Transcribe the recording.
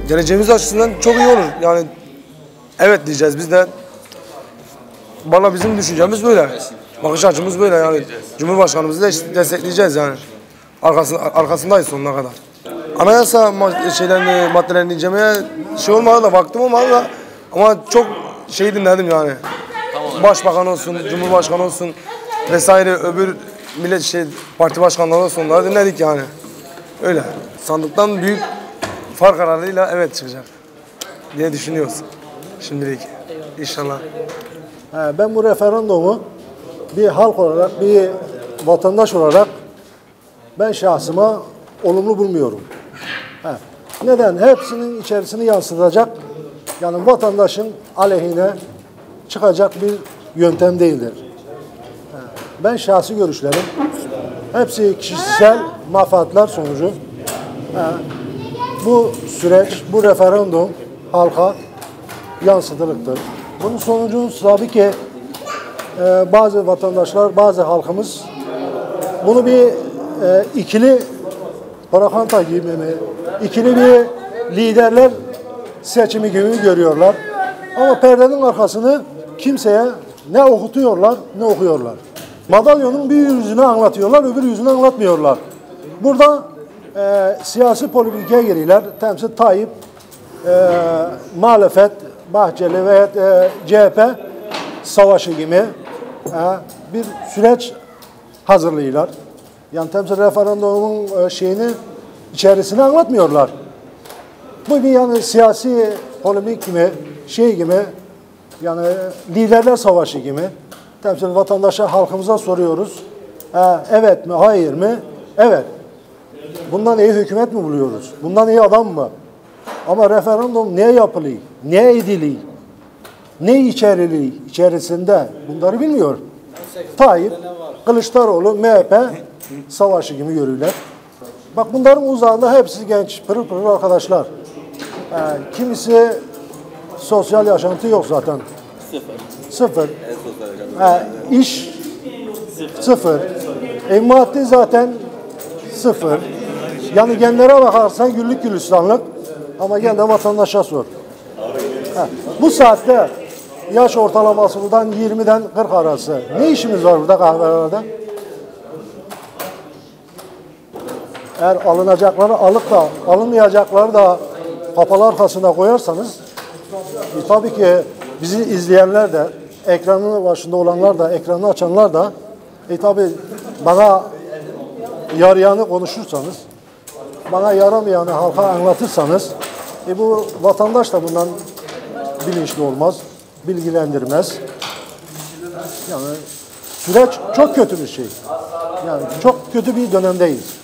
geleceğimiz açısından çok iyi olur. Yani evet diyeceğiz biz de. Bana bizim düşüncemiz böyle. Bakış açımız böyle yani. Cumhurbaşkanımızı da destekleyeceğiz yani. Arkasındayız sonuna kadar. Anayasa maddelerini incelemeye olmadı da vaktim olmadı da ama çok dinledim yani. Başbakan olsun, Cumhurbaşkanı olsun vesaire öbür parti başkanları olsun onları dinledik yani. Öyle. Sandıktan büyük fark kararıyla evet çıkacak diye düşünüyoruz şimdilik. İnşallah. Ben bu referandumu bir halk olarak, bir vatandaş olarak ben şahsıma olumlu bulmuyorum. Neden? Hepsinin içerisini yansıtacak, yani vatandaşın aleyhine çıkacak bir yöntem değildir. Ben şahsi görüşlerim, hepsi kişisel menfaatler sonucu. Bu süreç, bu referandum halka yansıtılıktır. Bunun sonucu tabii ki bazı vatandaşlar, bazı halkımız bunu bir ikili parakanta gibi mi, ikili bir liderler seçimi gibi görüyorlar. Ama perdenin arkasını kimseye ne okutuyorlar ne okuyorlar. Madalyonun bir yüzünü anlatıyorlar, öbür yüzünü anlatmıyorlar. Burada siyasi politikaya giriyorlar. Temsil Tayyip, muhalefet, Bahçeli ve CHP savaşı gibi bir süreç hazırlıyorlar. Yani temsil referandumun içerisini anlatmıyorlar. Bu bir yani siyasi polemik gibi, gibi yani liderler savaşı gibi. Temsil vatandaşa, halkımıza soruyoruz. Evet mi, hayır mı? Evet. Bundan iyi hükümet mi buluyoruz? Bundan iyi adam mı? Ama referandum ne yapılıyor? Ne ediliyor? Ne içerisinde? Bunları bilmiyor. Tayyip, Kılıçdaroğlu, MHP savaşı gibi görüyorlar. Bak bunların uzağında hepsi genç, pırıl pırıl arkadaşlar. Kimisi sosyal yaşantı yok zaten. Sıfır. İş sıfır. Maddi zaten sıfır. Yani genlere bakarsan güllük gülistanlık ama gel de vatandaşa sor. Bu saatte yaş ortalaması buradan 20'den 40 arası. Ne işimiz var burada kahvelerde? Eğer alınacakları alıp da alınmayacakları da kapalı arkasına koyarsanız tabii ki bizi izleyenler de, ekranın başında olanlar da, ekranı açanlar da tabii bana yarayanı konuşursanız, bana yaramayanı halka anlatırsanız bu vatandaş da bundan bilinçli olmaz, bilgilendirmez. Yani süreç çok kötü bir şey. Yani çok kötü bir dönemdeyiz.